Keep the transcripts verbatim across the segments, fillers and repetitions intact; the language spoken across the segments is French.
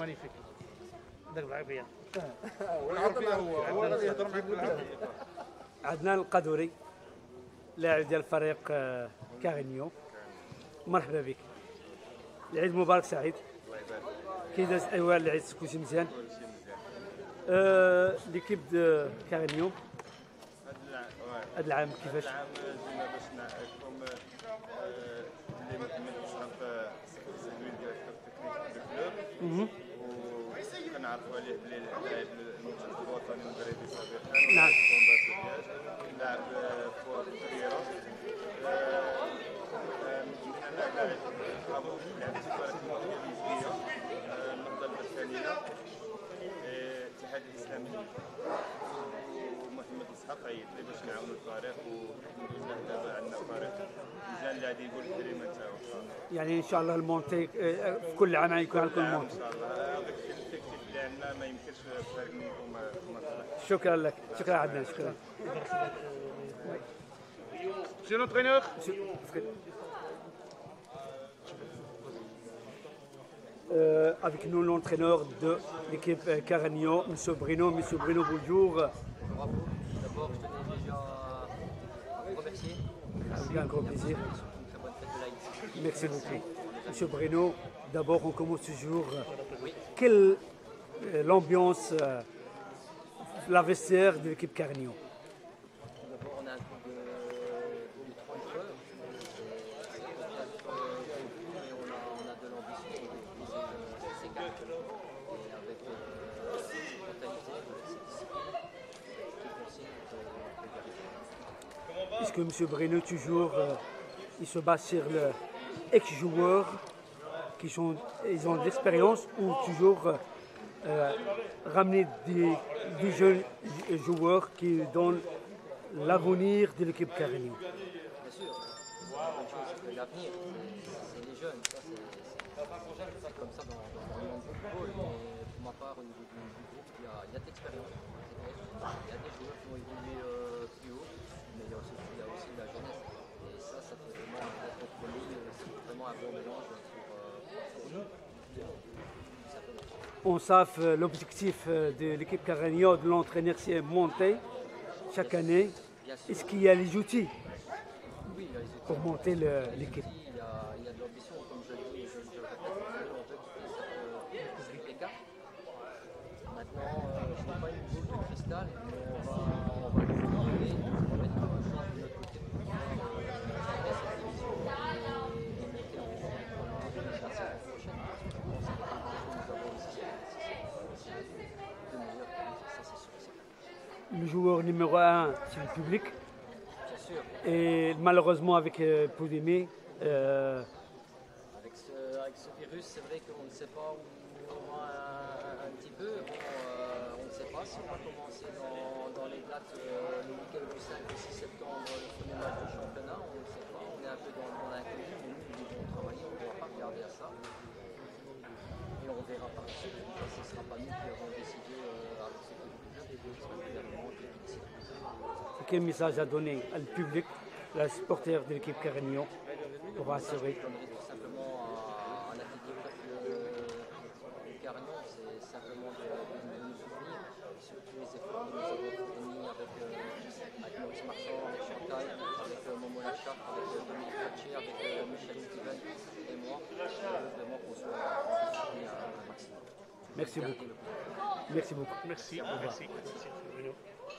مانيفيك. هذاك بالعربيه. والعربيه هو هو غادي يهضر معك بالعربيه. عدنان القدوري لاعب ديال فريق كارينيو. مرحبا بك. العيد مبارك سعيد. الله يبارك. كي داز ايوا العيد كلشي مزيان. أه ليكيب دو كارينيو هذا العام كيفاش؟ هذا العام جينا باش نعرفكم اللي مكمل شحال في التدوين ديال التكنيك دو كلوب وكنعرفوا عليه بلي لاعب المنتخب الوطني المغربي سابقا. نعم. لاعب فوق كبيره. من لاعب ابو لعب في فريق المغربيه النهضه البركانيه الاتحاد الاسلامي ومحمد اسحاق عيط لي باش نعاونوا الفريق وندوز دابا عندنا فريق مزيان اللي غادي يقول الكلمه تاعو. يعني ان شاء الله المونتي في كل عام غيكون عندكم المونتي. ان شاء الله هذاك التكتيك اللي عندنا ما يمكنش فريق منكم ما طلعش. شكرا لك. شكرا عدنان. شكرا. Monsieur l'entraîneur. Euh, avec nous l'entraîneur de l'équipe euh, Caragno, M. Bruno. M. Bruno, bonjour. Bravo. D'abord, je tenais déjà à vous remercier. Avec un grand plaisir. Une très bonne fête de l'Aïd. Merci beaucoup. M. Bruno, d'abord on commence toujours. Oui. Quelle euh, l'ambiance, euh, la vestiaire de l'équipe Caragno? D'abord, on a un groupe de, de trois joueurs. C'est pas mais on a, on a de l'ambition de viser ces quatre. Et avec euh, cette mentalité, cette discipline qui consiste à Est-ce que M. Bruno, toujours, euh, il se base sur le ex-joueurs qui sont, ils ont de l'expérience ou toujours euh, euh, ramener des, des jeunes joueurs qui donnent l'avenir de l'équipe Caragno? Bien sûr, la chose c'est que l'avenir, c'est les jeunes, ça c'est comme ça dans, dans le monde du football, mais pour ma part au niveau du, du groupe, il y a, il y a de l'expérience, il y a des joueurs qui ont évolué euh, plus haut, mais il y a aussi, il y a aussi la jeunesse, et ça, ça fait vraiment un bon compromis, c'est vraiment un bon mélange pour, euh, pour nous. On sait l'objectif de l'équipe Caragno, de l'entraîneur, c'est monter chaque année. Est-ce qu'il y a les outils oui, il y a les outils pour monter l'équipe? Il y a, il y a de l'ambition, comme je le dis, je, je le répète, on veut quitter cette, cette P K. Maintenant, euh, je n'ai pas une boule de cristal, mais on va, on va le travailler, on va mettre une chance de notre côté pour pouvoir euh, cette division et, et monter en pour la, la saison prochaine. Parce que je pense que nous avons aussi de meilleurs publics, ça c'est sûr et certain. Le joueur numéro un, c'est le public. Bien sûr. Et malheureusement, avec euh, Poudémé, euh, Avec ce, avec ce virus, c'est vrai qu'on ne sait pas où on va un, un petit peu. Bon, euh, on ne sait pas si on va commencer dans, dans les dates euh, le week-end du cinq et six septembre, le premier match du championnat. On ne sait pas, on est un peu dans, dans l'inconnu, mais nous, nous devons travailler, on ne doit pas regarder à ça. Et on verra par la suite. Ce ne sera pas nous qui avons décidé euh, avec ce club, c'est le gouvernement qui a décidé. quel message à donner au public, la supporter de l'équipe Caragno, pour assurer? Je donnerai tout simplement à, à la petite équipe de Caragno, c'est simplement de, de, de nous soutenir sur tous les efforts que nous avons fournis avec, euh, avec Maurice Marchand, avec Chantal, avec euh, Momo Lachar, avec euh, Dominique Fattier, avec euh, Michel Steven et moi. Je veux vraiment qu'on soit soutenus à un maximum. Merci beaucoup. Merci beaucoup. Merci. Merci. Merci. Bruno.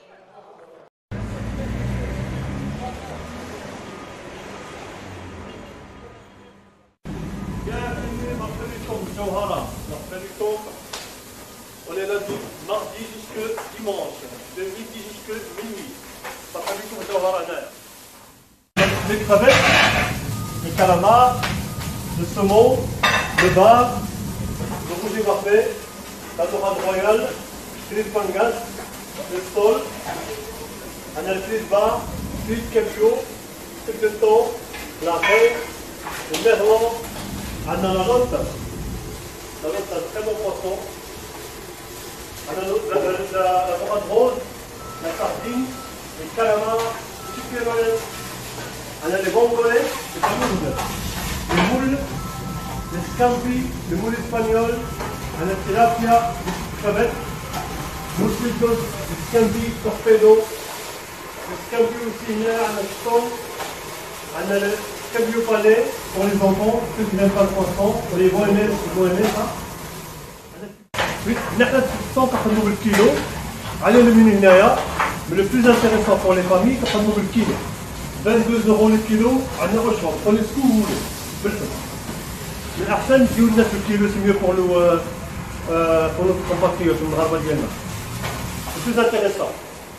On est là du mardi jusqu'à dimanche, de midi jusqu'à minuit. Ça fait du tout les crevettes, le calamar, le saumon, le bar, le rouge et parfait, la dorade royale, le pangas, le sol, on a le filet de bar, le filet de capio, le filet de thon, la raie, le merlan, on a la lotte. La lotte, c'est un très bon poisson. On a la, la, la, la dorade rose, la sardine, les calamars, le sucre mayonnaise. On a les bongolais, les tamoudes, les moules, les scampi, les moules espagnols, عندنا التلابيا كبد موسيكوس السكامبي توربيدو السكامبي aussi هنا عندنا الشطون عندنا السكامبيو بالي pour les enfants ceux qui n'aiment pas le poisson pour les vont aimer ils vont aimer ça هنا حنا الصون كنخدمو بالكيلو على المنيو هنايا mais le plus intéressant pour les familles كنخدمو بالكيلو vingt-deux euros le kilo عندنا au choix prenez ce que vous voulez بالحب من الاحسن تجيو لنا في الكيلو سي ميو بور لو بور نوتر كومباتريوت المغاربه ديالنا بلوز انتيريسون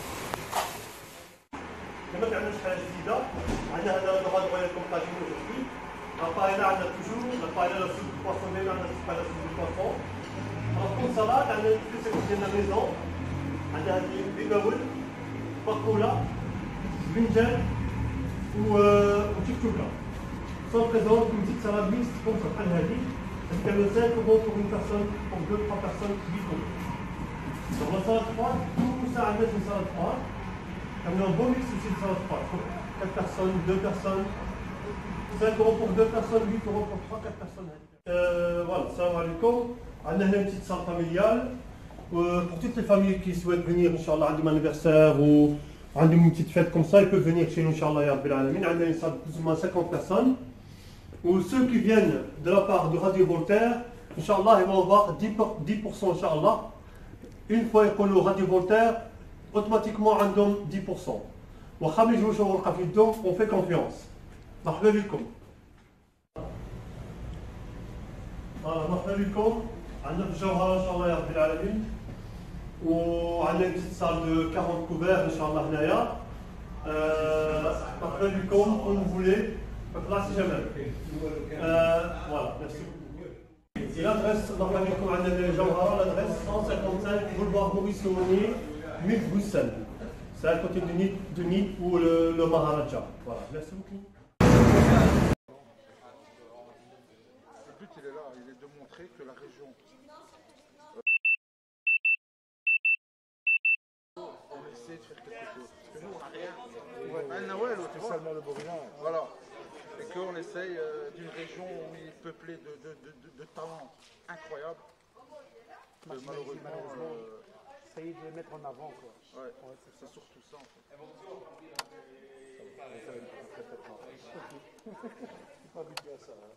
كما عندنا شي حاجه جديده عندنا هذا لو غادي نغير لكم طاجين aujourd'hui لابايلا عندنا توجور لابايلا لا سوب بواسون ديالنا عندنا سوب لا سوب بواسون الكون سالاد عندنا الكيسه ديالنا ميزون عندنا هذه بيباول باكولا بنجان وتكتوكا sans présente une petite salade mixte comme ça بحال هذه كتعمل cinq euros pour une personne pour deux trois personnes huit euros donc la salade froide tout ça عندنا une salade froide كنعملو un bon mix aussi de salade froide pour quatre personnes deux personnes cinq euros pour deux personnes huit euros pour trois quatre personnes euh, voilà salam alaikum عندنا هنا une petite salle familiale pour toutes les familles qui souhaitent venir inchallah عندهم anniversaire ou عندهم une petite fête comme ça ils peuvent venir chez nous inchallah ya rabbil alamin عندنا une salle de plus ou moins cinquante personnes ou ceux qui viennent de la part de Radio Voltaire, Inch'Allah, ils vont avoir dix pour cent, Inch'Allah. Une fois qu'ils ont Radio Voltaire, automatiquement, on donne dix pour cent. On fait confiance. مرحبا بكم. مرحبا بكم. عندنا في الجوهرة إن شاء الله يا رب العالمين. وعندنا une petite salle de quarante couverts, Inch'Allah, هنايا. مرحبا بكم, où vous voulez. Là, si jamais. Euh, voilà, merci. Et l'adresse, l'adresse cent cinquante-cinq boulevard Maurice Saunier, mille Bruxelles. C'est à côté de Nid, de Nid ou le, le Maharaja. Voilà, merci beaucoup. Le but, il est là, il est de montrer que la région. On essaie de faire quelque chose. Parce que nous, on n'a rien. Un Nawel, spécialement le Bourguignon. Voilà. Et qu'on essaye euh, d'une région où il est peuplé de, de, de, de, de talents incroyables. Que malheureusement, malheureusement euh, essayer de le mettre en avant. Quoi. Ouais, ouais c'est surtout ça en fait. Pas habitué à ça. Hein.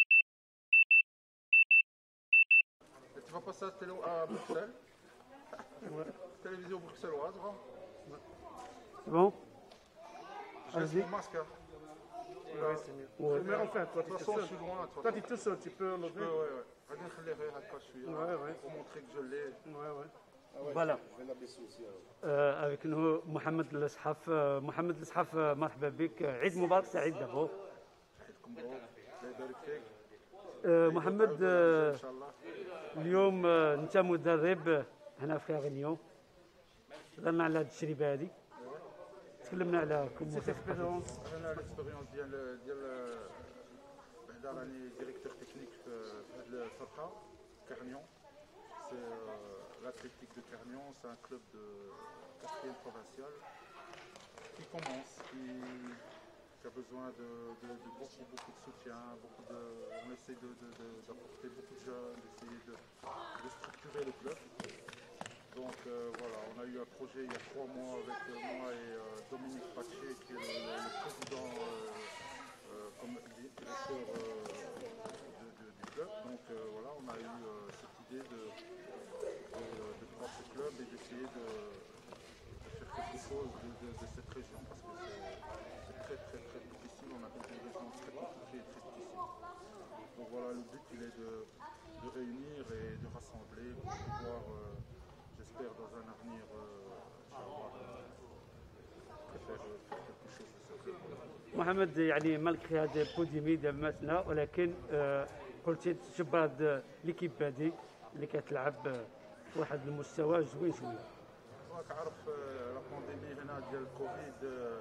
Et tu vas passer à, télé, à Bruxelles. Ouais. Télévision bruxelloise. Hein. Ouais. C'est bon? Je laisse mon masque. Hein. Ouais, c'est mieux. Ouais. Mais enfin, toi, tu es tout seul. Toi, tu es tout seul, tu peux lever. Ouais, ouais. Ouais, ouais. Pour montrer que je l'ai. Ouais, ouais. Voilà. Euh, avec nous, Mohamed Lesxaf. Mohamed Lesxaf, مرحبا بك. عيد مبارك سعيد دابا. عيدكم مبروك. الله يبارك فيك. محمد اليوم انت مدرب هنا في كاغنيو. هضرنا على هذه التجربه هذه. تكلمنا على كم اكسبيريونس. انا الاكسبيريونس ديال ديال بعدا راني ديريكتور تكنيك في هذه الفرقه كارنيون. سي l'athlétique de Carnion, c'est un club de quatrième provincial qui commence, qui, qui a besoin de, de, de beaucoup, beaucoup de soutien, beaucoup de, on essaie d'apporter beaucoup de jeunes, d'essayer de, de structurer le club. Donc euh, voilà, on a eu un projet il y a trois mois avec euh, moi et euh, Dominique Paché qui est le, le président, euh, euh, comme directeur euh, de, de, du club. Donc euh, voilà, on a eu euh, cette idée de De, de prendre ce club et d'essayer de, de faire quelque chose de, de, de cette région parce que c'est très très très difficile, on a des régions très compliquées et très difficiles. Donc voilà, le but il est de, de réunir et de rassembler pour pouvoir, euh, j'espère dans un avenir, euh, faire, faire quelque chose de ce club. محمد يعني مالك هذا بوديمي دابا مثلا ولكن قلتي تشبه هاد ليكيب هادي اللي كتلعب واحد المستوى زوين شويه. راك عارف لا بانديمي هنا ديال الكوفيد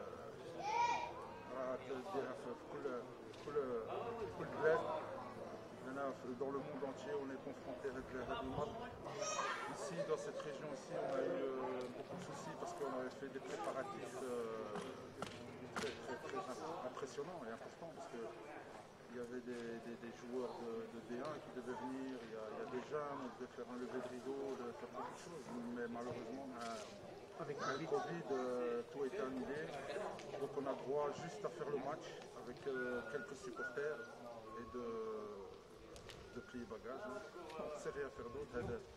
راه ديرها في كل كل كل بلاد هنا dans le monde entier on est confronté avec هذا المرض. Ici dans cette région ici on a eu beaucoup de soucis parce qu'on avait fait des préparatifs très très très impressionnants et importants parce que il y avait des, des, des joueurs de, de D un qui devaient venir, il y, a, il y a des jeunes, on devait faire un lever de rideau, de faire beaucoup de choses. Mais malheureusement, avec le Covid, euh, tout a été annulé. Donc on a droit juste à faire le match avec euh, quelques supporters et de, de plier bagages. On ne sait rien faire d'autre.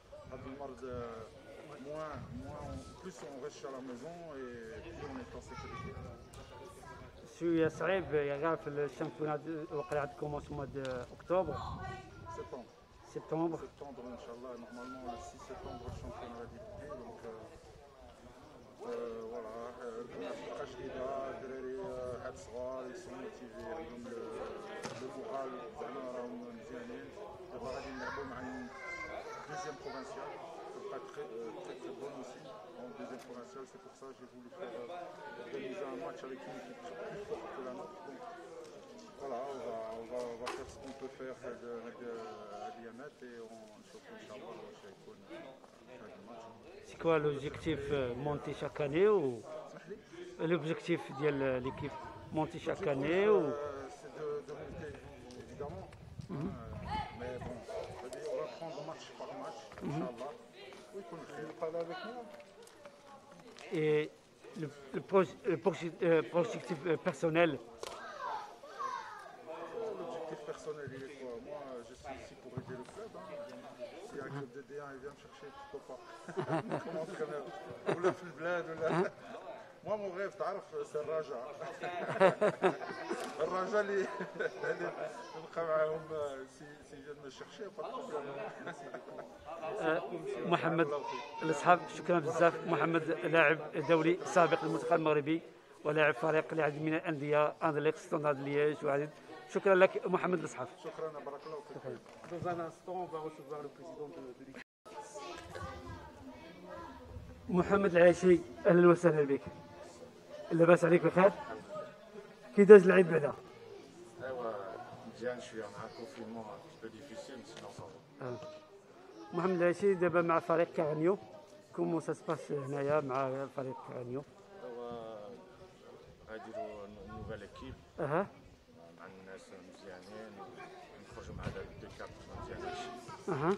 Moins, moins, plus on reste à la maison et plus on est en sécurité. شوية صعيب يعني في الشامبيونات وقع عندكم في mois d'octobre. Septembre. Septembre. Septembre, Inch'Allah. Normalement, le six septembre, le championnat va débuter. Donc, euh, euh, voilà. الفرقة جديدة، الدراري عاد صغار، ils sont motivés، عندهم le moral، زعما راهم مزيانين. دابا غادي نلعبوا مع deuxième provincial. Pas très, euh, très très bonne aussi en deuxième provinciale, c'est pour ça que j'ai voulu faire euh, organiser un match avec une équipe plus forte que la nôtre. Donc voilà, on va, on va, on va faire ce qu'on peut faire à Diamet et on surtout Inch'Allah chez Icon fin du match. C'est quoi l'objectif monter chaque année ou l'objectif de l'équipe monter chaque année ou c'est de, de monter évidemment, mm-hmm. euh, mais bon, on va prendre match par match, Inch'Allah. Oui, qu'on parle avec moi. Et le, le, pro, le projectif personnel. L'objectif personnel, il est quoi? Moi, je suis ici pour aider le club. Hein. Si un club de D un il vient me chercher, pourquoi pas? Comme entraîneur. Ou le Flblad, ou la... Moi, mon rêve, c'est le Raja. Le Raja, اللي نبقى معاهم s'ils viennent me chercher, pas de problème. محمد الاصحاب شكرا بزاف. محمد لاعب دولي سابق للمنتخب المغربي ولاعب فريق العديد من الانديه اندليخ ستاندارد لييج وعديد. شكرا لك محمد الاصحاب. شكرا بارك الله فيك. Dans un instant, on va recevoir le président de, de l'équipe. محمد العيشي اهلا وسهلا بك. لاباس عليك بخير؟ كي داز العيد بعدا؟ ايوا مزيان شويه مع الكونفينمون بو ديفيسيل سينو صافا. محمد العيشي دابا مع فريق كارنيو، كومون سا سباس هنايا مع فريق كارنيو؟ ايوا غاديروا نوفال اكيب اها مع الناس مزيانين ونخرجوا مع داك دو كاب مزيانين. اها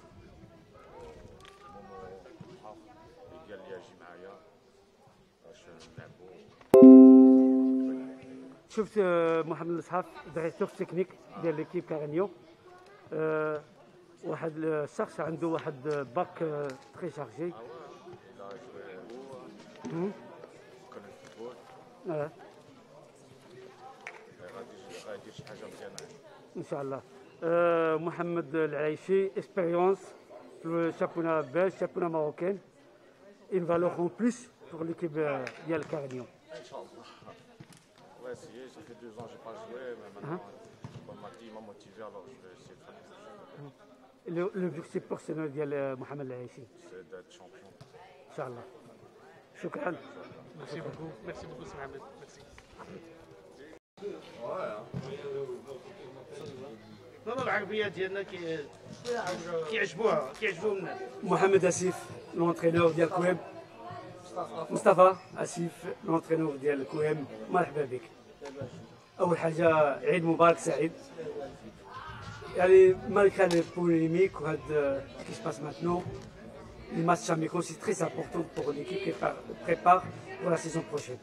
مومو حاف قال لي اجي معايا باش نلعبوا. شفت محمد الاصحاب ديريكتور تكنيك ديال ليكيب كارنيو، أه واحد الشخص عنده واحد باك تري شارجي. اه لا جوي هو كان الفوتبول. اه غادي غادي شي حاجه مزيانه ان شاء الله. أه محمد العيشي اكسبيريونس في الشامبيونا belge, championnat marocain, une valeur en plus pour l'équipe ديال كارنيو. ان شاء الله. On va essayer, ça fait deux ans que je n'ai pas joué, mais maintenant, on m'a dit, il m'a motivé, alors je vais essayer de faire quelque chose. L'objectif personnel de Mohamed Al-Aïchi, c'est d'être champion. Inch'Allah. Shukran. Merci beaucoup, merci beaucoup, Mohamed. Merci. والله العربية ديالنا كي كيعجبوها كيعجبوهم الناس. محمد اسيف لونترينور ديال كويم. مصطفى اسيف لونترينور ديال كويم، مرحبا بك. اول حاجه عيد مبارك سعيد. يعني malgré les polémiques ou ce qui se passe maintenant, les matchs amicaux c'est très important pour l'équipe qui prépare pour la saison prochaine.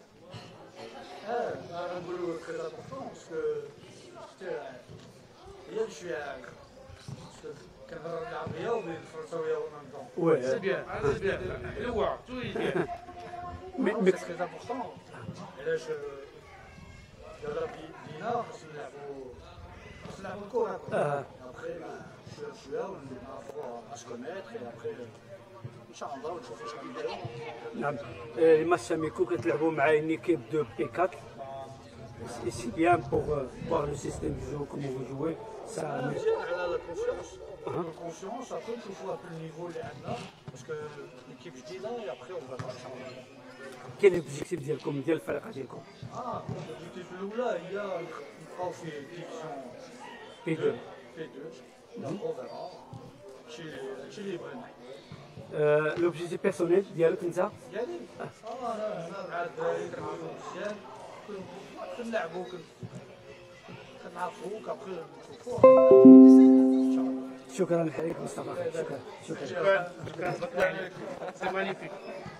نقولوا très important parce que هي شويه كنهضروا بالعربيه وبالفرنساويه ومام طون. Ouais. C'est bien, c'est bien. Le voir, tout est bien. Mais, C'est mais très important. علاش دابا بدينا خاص نلعبوا خاص نلعبوا الكره. آه. ابخي شويه شويه ونعرفوا باش كونيتر et après ان شاء الله ونشوفوا شنو نديروا. نعم. Les matchs amicaux كتلعبوا مع une équipe de P quatre. Et c'est bien pour euh, voir le système du jeu, comment vous jouez. Ça, مزيان على لا كونفيونس. لا كونفيونس ابخي نشوفوا النيفو اللي عندنا باسكو ليكيب جديده et après on va voir ان شاء الله. كاين لوبجيكتيف ديالكم ديال الفرقه ديالكم؟ اه الأوبجيكتيف الأولى هي نبقاو في ديفيزيون بي دو. بي دو دونك اون فيرا هادشي هادشي اللي بغينا. لوبجيكتيف بيرسونيل ديالك انت؟ ديالي اه انا انا مع الدراري كنعاونو مزيان كنلعبو كنعاونو نعرفوك ابخي نشوفوه. شكرا لك مصطفى. شكرا شكرا. شكرا شكرا. C'est magnifique.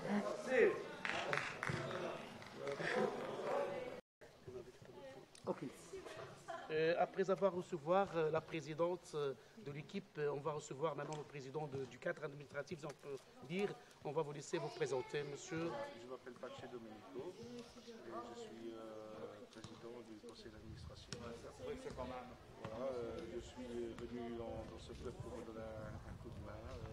Ok. Euh, après avoir recevoir euh, la présidente euh, de l'équipe, euh, on va recevoir maintenant le président de- du cadre administratif, si on peut dire. On va vous laisser vous présenter, monsieur. Je m'appelle Pache Domenico et je suis euh, président du conseil d'administration. Voilà, euh, je suis venu dans, dans ce club pour vous donner un, un coup de main, euh,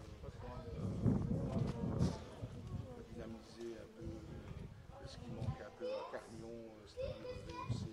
euh, dynamiser un peu euh, ce qui manque un peu à Carnion, euh, c'est-à-dire rehausser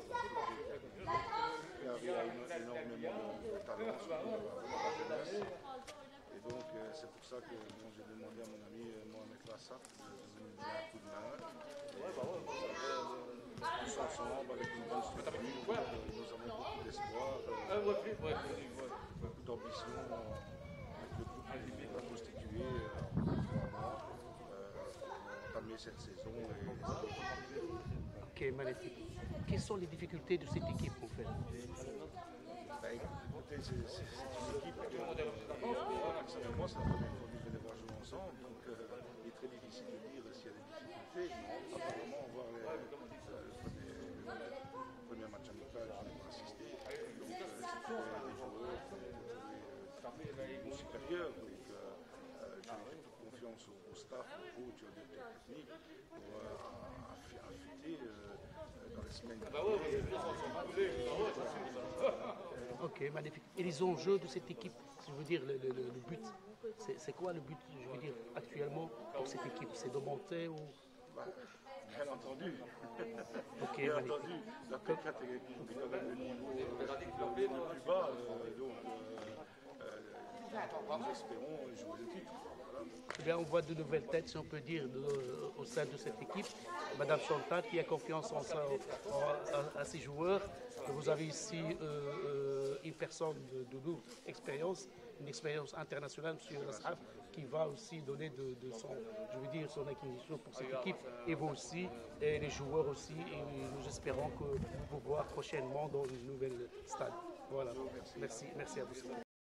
euh, il y a une- énormément de, de talent sur la jeunesse. Et donc euh, c'est pour ça que bon, j'ai demandé à mon ami euh, Mohamed Lassat de, de venir donner un coup de main. Et, euh, tous ensemble avec une bonne structure, euh, nous avons beaucoup d'espoir, euh, beaucoup d'ambition euh, avec le groupe qu'on a constitué euh, en trois mois euh, pour entamer cette saison. Et, Ok, magnifique. Quelles sont les difficultés de cette équipe en fait? bah, écoutez, c'est c'est- c'est une équipe que euh, personnellement, c'est la première fois que je vais les voir jouer ensemble, donc euh, il est très difficile de dire s'il y a des difficultés. Apparemment, voir les, euh, le, premier, le premier match amical, je n'ai pas assisté, donc euh, c'était des joueurs qui étaient mon supérieur, donc euh, euh, j'ai toute confiance au, au staff, au coach, au directeur technique pour euh, affi- affûter euh, dans les semaines qui viennent. Ok, magnifique. Et les enjeux de cette équipe, je veux dire, le, le- le- le but, c'est c'est quoi le but, je veux dire, actuellement pour cette équipe? C'est de monter ou... Bah, bien entendu. Ok, Bien magnifique. entendu. La P quatre est quand même le niveau euh, le plus bas. euh, donc, euh, euh, nous espérons jouer le titre. Voilà. Eh bien, on voit de nouvelles têtes, si on peut dire, de- au sein de cette équipe. Madame Chantal qui a confiance en, sa- en- à, à ses joueurs. Vous avez ici euh, euh, une personne de, de lourde expérience, une expérience internationale, M. Lassaf, qui va aussi donner de, de son, je veux dire, son acquisition pour cette équipe. Et vous aussi, et les joueurs aussi. Et nous espérons que vous voir prochainement dans une nouvelle stade. Voilà. Merci, merci à vous.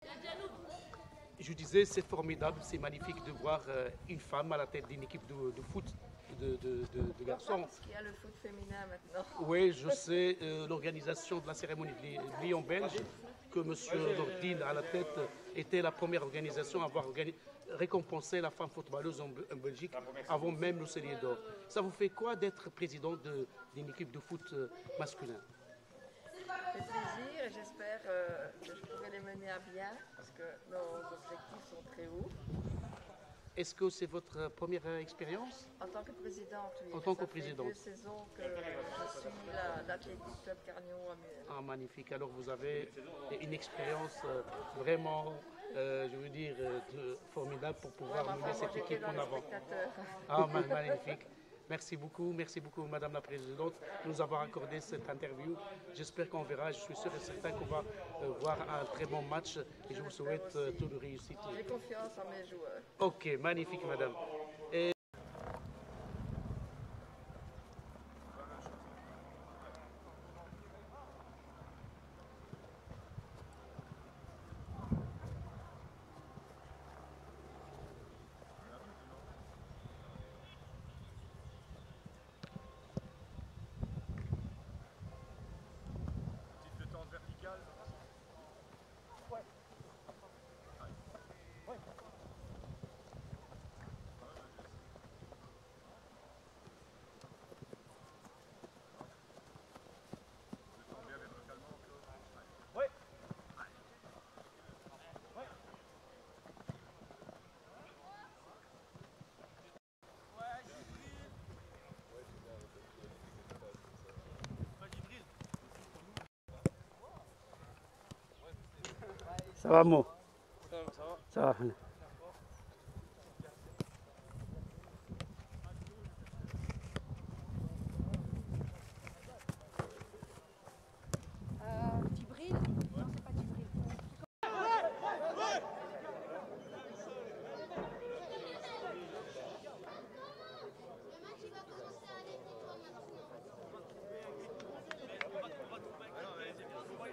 Je disais, c'est formidable, c'est magnifique de voir euh, une femme à la tête d'une équipe de, de foot de, de- de- de garçons. Parce qu'il y a le foot féminin maintenant. Oui, je sais, euh, l'organisation de la cérémonie de Li- Lyon belge, que M. Nordine à la tête était la première organisation à avoir organi- récompensé la femme footballeuse en, Be- en Belgique avant même le Célier d'Or. Ça vous fait quoi d'être président de- d'une équipe de foot euh, masculin? Ça fait plaisir et j'espère euh, que je pourrai les mener à bien parce que nos objectifs sont très hauts. Est-ce que c'est votre première euh, expérience? En tant que présidente, oui. En tant que Ça présidente. fait deux saisons que je suis la- l'Athletic Club Carnion à Muel. Ah, magnifique. Alors vous avez une expérience euh, vraiment, euh, je veux dire, euh, de- formidable pour pouvoir Vraiment, mener moi, cette j'étais équipe dans en les avant. spectateurs. Ah, ma- magnifique. Merci beaucoup, merci beaucoup Madame la Présidente de nous avoir accordé cette interview. J'espère qu'on verra, je suis sûr et certain qu'on va euh, voir un très bon match et je vous souhaite euh, toute réussite. J'ai confiance en mes joueurs. Ok, magnifique Madame. Et Ça va, Mo? Ça va. Djibril? Non, c'est pas Djibril. Ouais,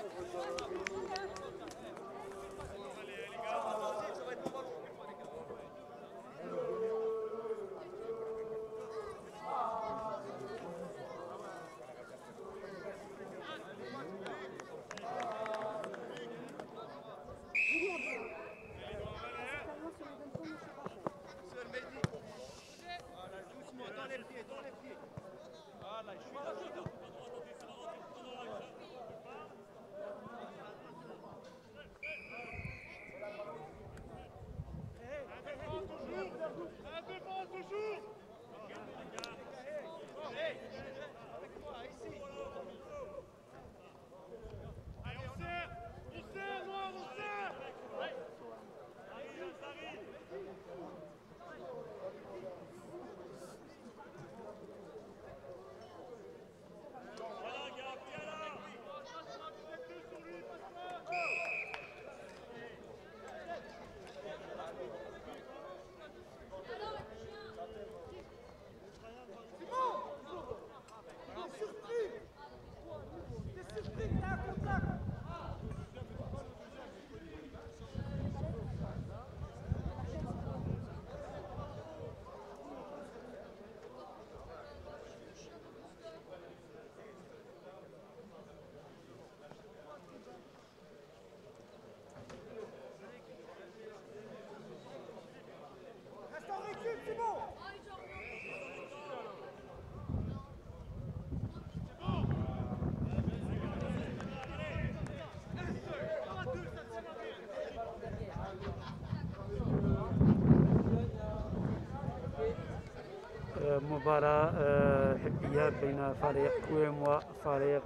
مباراة حبية بين فريق كويم وفريق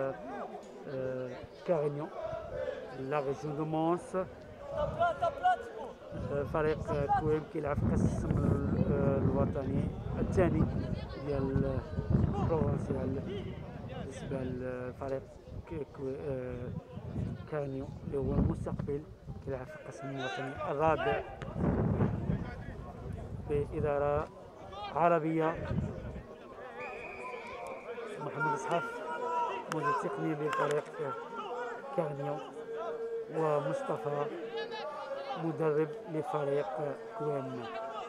كارنيون لا ريجيون دو مونس. فريق كويم كيلعب في كاس السم الوطني الثاني ديال بروفونسيال بالنسبة لفريق كارنيون اللي هو المستقبل كيلعب في القسم الوطني الرابع بإدارة عربية. محمد إسحاق مدير تقني لفريق كارنيون ومصطفى مدرب لفريق كويم.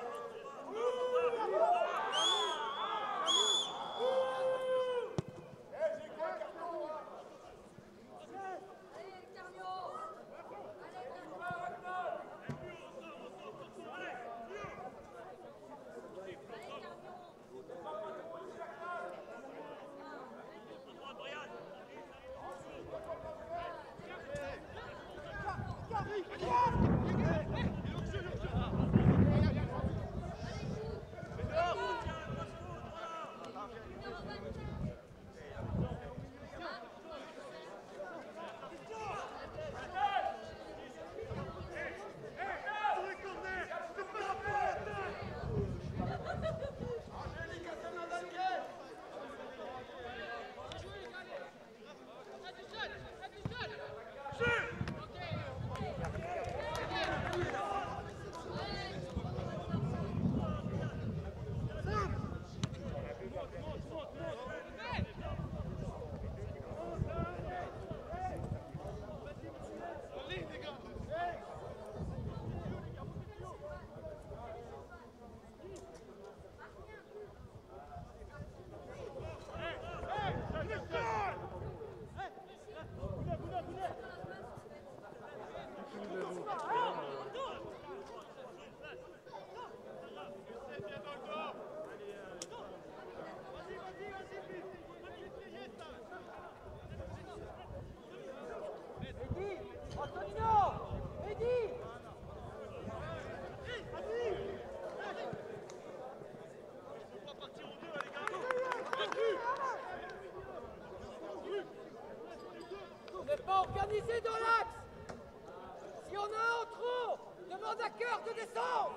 Organisé dans l'axe. Si on a un en trop, demande à Cœur de descendre.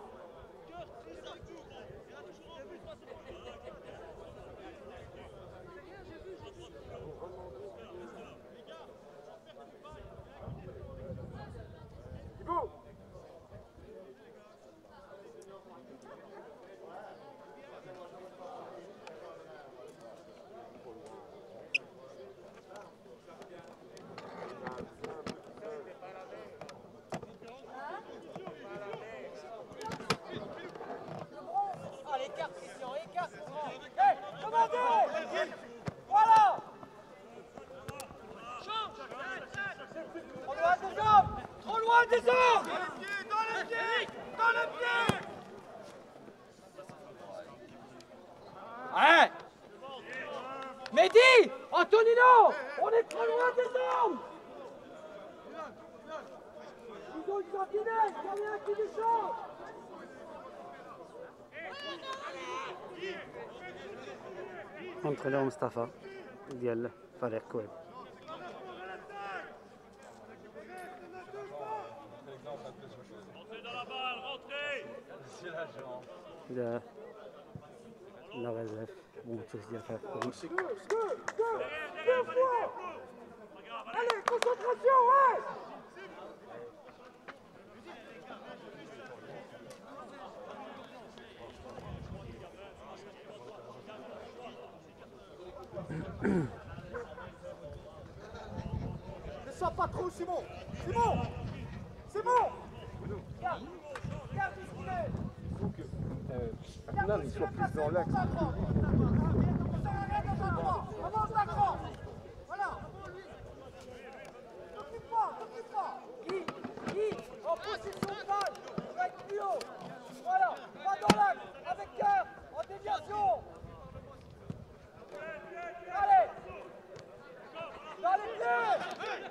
un désordre. Dans les pieds, dans les pieds, dans les pieds. Ouais. Mehdi, Antonino, on est très loin des armes. Ils ont une sentinelle, il y en a un qui déchante. Entraîneur Mustafa ديال فريق كويت. De la réserve. Bon, tous ديال فريق كويت. Allez, concentration, ouais. Ne sors pas trop, Simon. Simon, c'est bon. Garde, garde ce qu'il est. Il faut que euh, Arnam soit plus dans l'axe. Avance d'accord. Voilà. T'occupe pas, t'occupe pas. Guy, Guy, en position de balle. Avec plus haut. Voilà, pas dans l'axe, avec cœur, en déviation. Allez. Dans les pieds.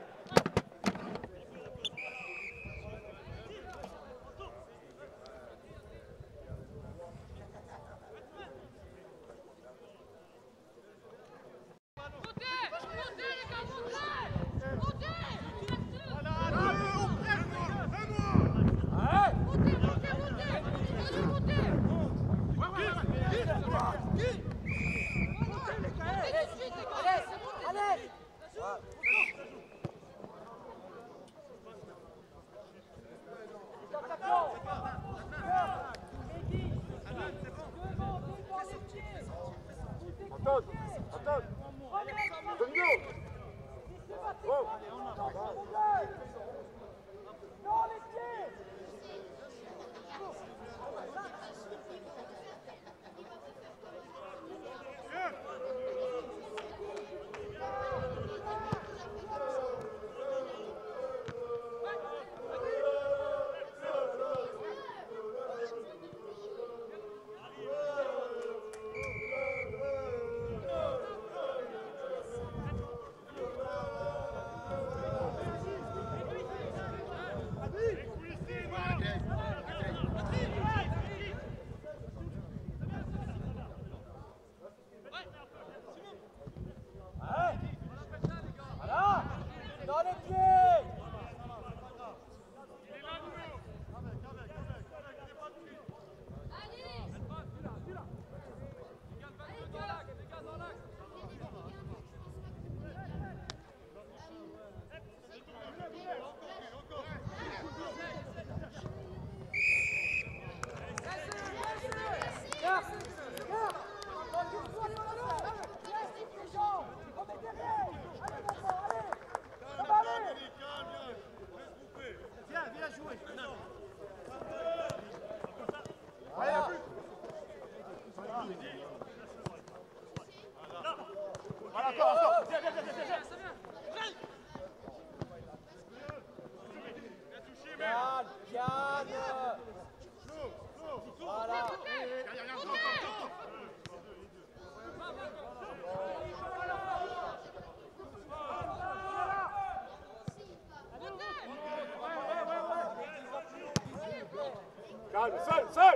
Calme, seul, seul.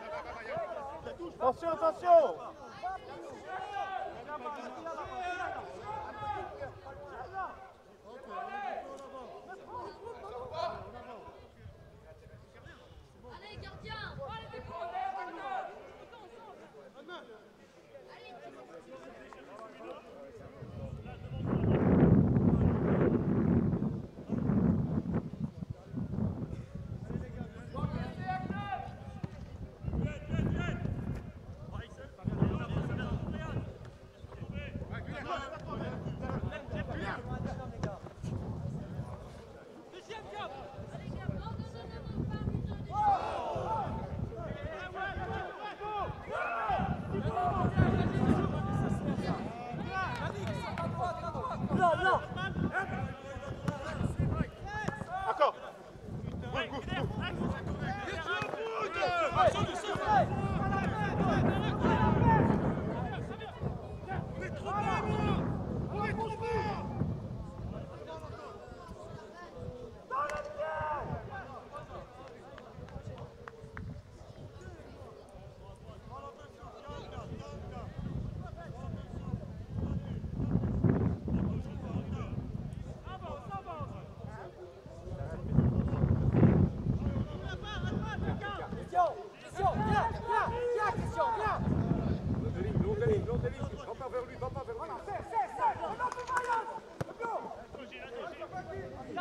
Attention, attention. Allez, gardien. Allez,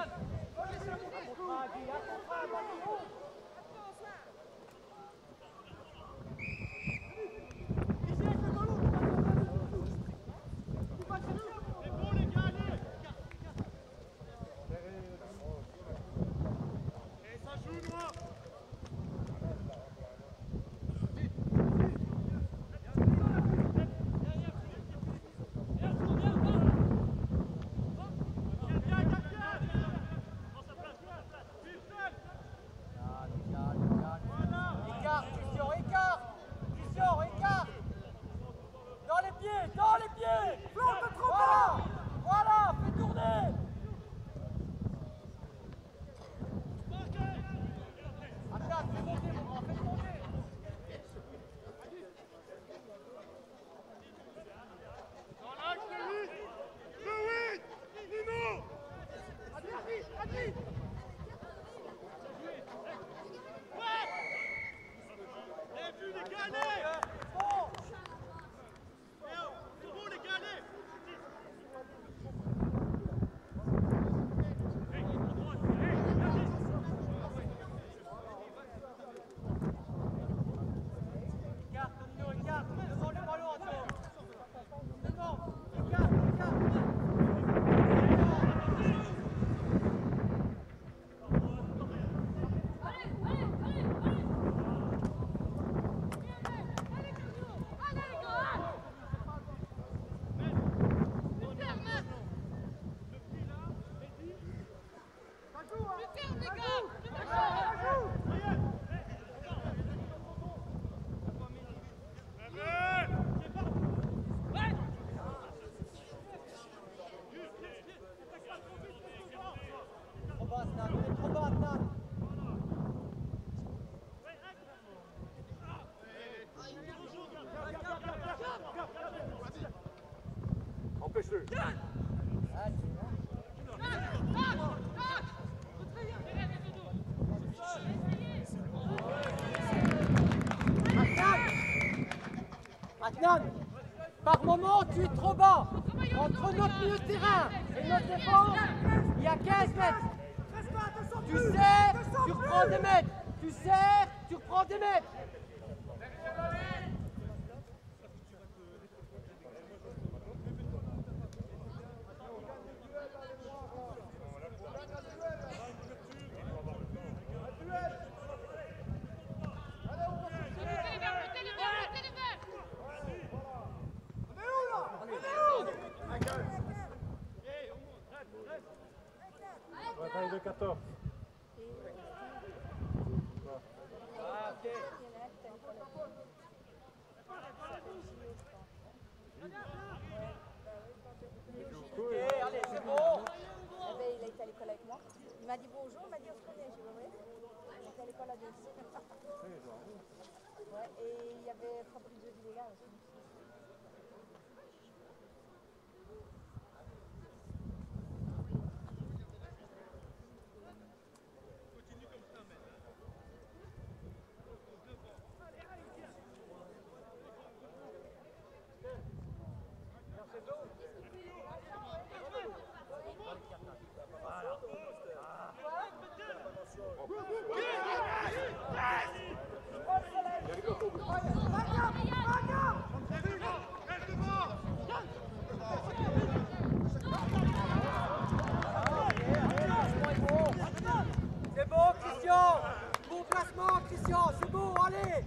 Empêche-le. Adnan, par moment tu es trop bas. Entre notre milieu de terrain et notre défense, il y a quinze mètres. Tu serres, tu reprends des mètres. Tu serres, tu reprends des mètres. Bataille de quatorze. Ah, ok. Ok, allez, c'est bon. Eh ben, il a été à l'école avec moi. Il m'a dit bonjour, il m'a dit on se connaît. Je dis oui. Il était à l'école à deux. Ouais, et il y avait Fabrizio Villela aussi. C'est bon, Christian. Bon placement, Christian. C'est bon, allez.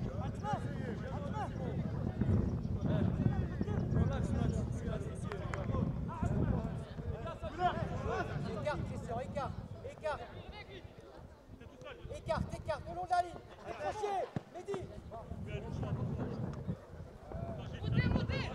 Écarte, Christian, écarte. Écarte. Écarte, écarte, le long de la ligne. Accrochez, Mehdi. Montez, montez.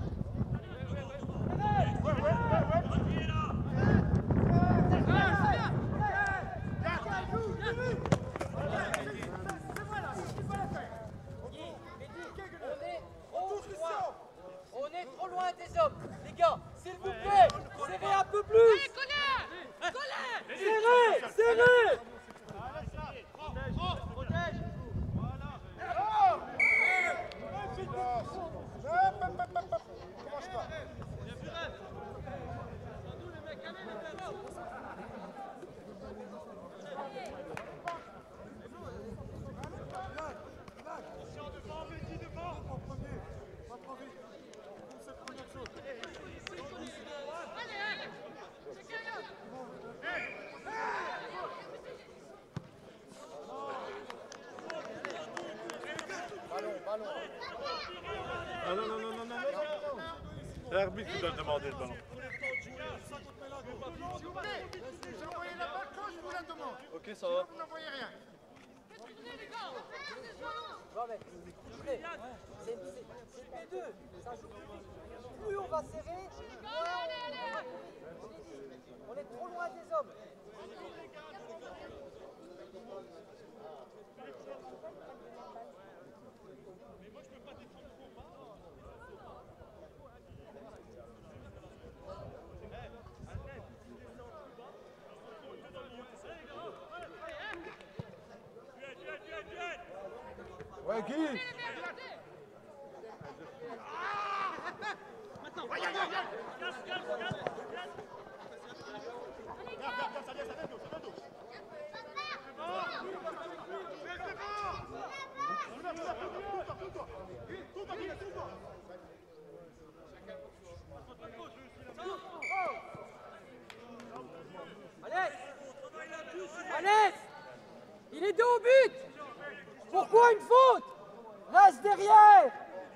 On est trop loin des hommes. Les gars, s'il vous plaît, serrez un peu plus. Allez, Colin. Colin. Serrez, serrez. Protège, protège. l'arbitre qui doit demander le ballon. J'envoyais la balle quand je vous la demande. Ok, ça va. Vous n'envoyez rien. Non mais, écoutez, c'est P deux, ça joue plus. Plus on va serrer, moins on, on est trop loin des hommes. Ouais, Guy. Maintenant, regarde, regarde. Casse, casse, casse, casse. Regarde, regarde, ça vient, ça vient d'eau, ça vient d'eau. C'est bon. C'est bon. Allez, allez, il est deux au but. Pourquoi une faute? Reste derrière.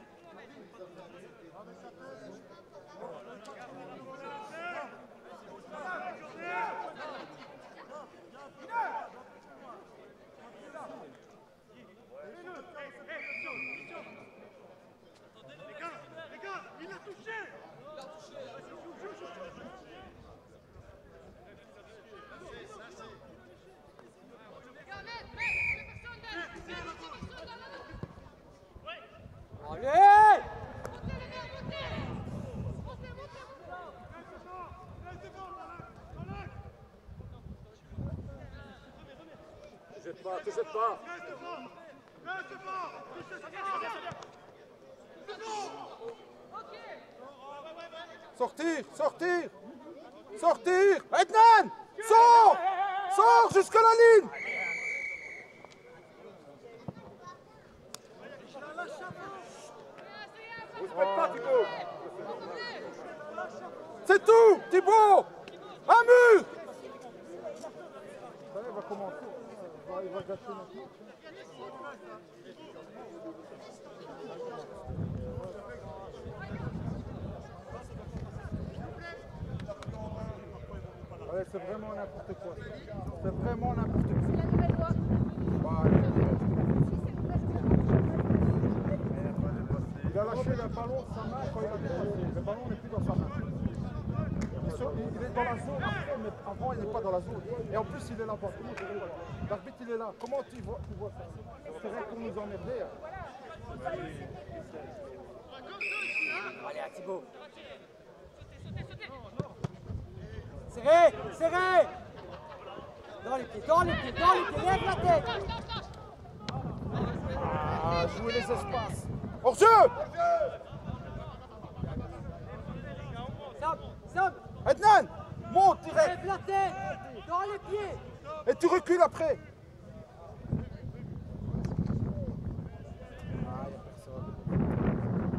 Les gars, les gars, il l'a touché. Il l'a touché. Allez! Te jette pas, te jette pas. Sortir, sortir, sortir. Ednan, sors, sors jusqu'à la ligne. Vous ne faites pas, Thibaut. C'est tout, Thibaut. Un mur. Il va commencer. Il va gâcher notre match. Ouais, c'est vraiment n'importe quoi. C'est vraiment n'importe quoi. Il a lâché le ballon de sa main quand il a dépassé. Le ballon n'est plus dans sa main. Il est dans la zone après, mais avant il n'est pas dans la zone. Et en plus il est là-bas. L'arbitre il est là. Comment tu vois, tu vois ça? C'est vrai pour nous emmerder. Allez, à Thibaut. Serré, serré. Dans les pieds, dans les pieds, dans les pieds, lève la tête. Ah, jouer les espaces. Hors jeu. Sam, Sam. Ednan, monte direct. Lève la tête, dans les pieds. Et tu recules après. Ah, il n'y a personne.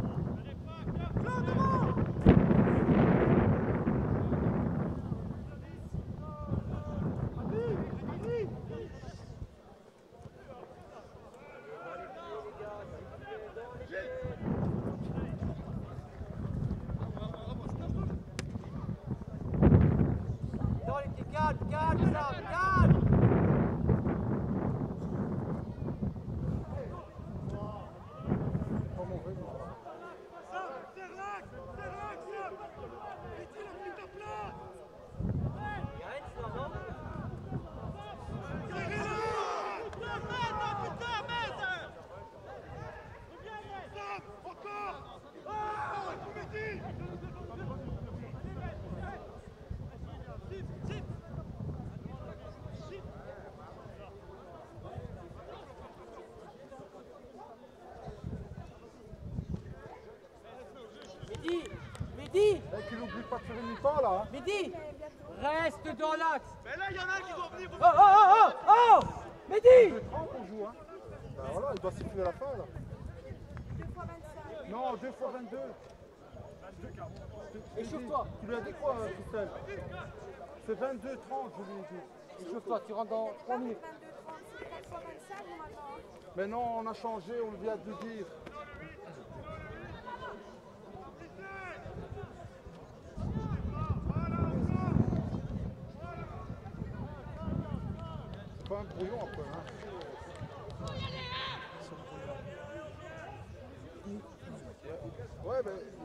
Dans les pieds, calme, calme, Sam, calme. Mehdi, Mehdi. Et qu'il n'oublie pas de faire une mi-temps là. Hein. Mehdi, reste dans l'axe. Mais là, il y en a qui vont venir. Oh, oh, oh, oh, oh. Mehdi. deux trente on joue. Hein. Ben voilà, il doit siffler la fin là. deux fois vingt-cinq. Non, deux fois vingt-deux. Échauffe-toi. Tu lui as dit quoi, Christelle? C'est vingt-deux trente, je lui ai dit. Échauffe-toi, tu rentres dans trois minutes. vingt-deux trente-six, quatre fois vingt-cinq maintenant. Mais non, on a changé, on vient de lui dire. un brouillon un peu. Hein. Ouais, mais il a vu.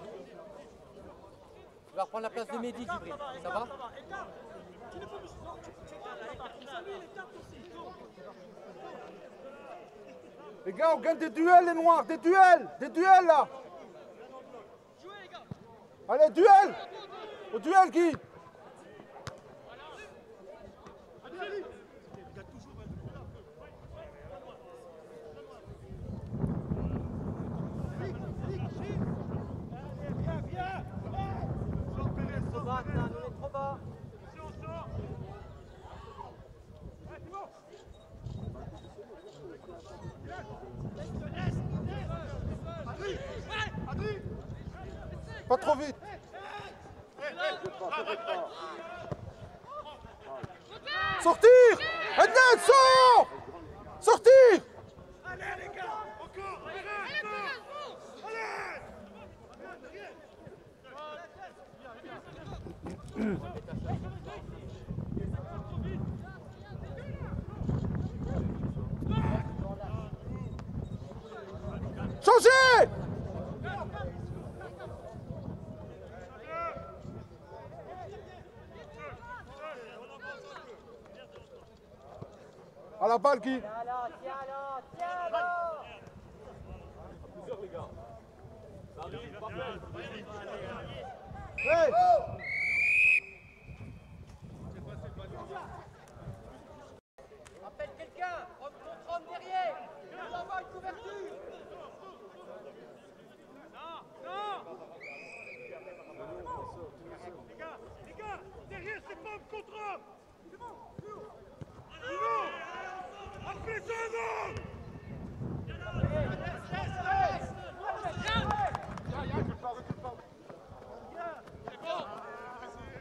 Tu vas reprendre la place de Mehdi, Djibril. Ça va? Les gars, on gagne des duels, les noirs, des duels, des duels là. Allez, duel. Au duel, Guy. Trop bas. Pas trop vite. Sortir. Adnan, sors. Sortir. Allez les gars, encore. Changez. À la balle, Guy. Tiens-la, tiens-la, tiens-la. Plusieurs, les gars. Ça arrive, rappel. Hey. Appelle quelqu'un. Homme contre homme derrière. On va avoir une couverture. Non, non. Les gars, les gars, derrière c'est pas homme contre homme. C'est bon, c'est bon. Non. Appelez ça un homme.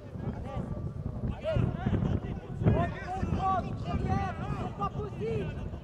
Homme contre homme derrière. C'est pas possible.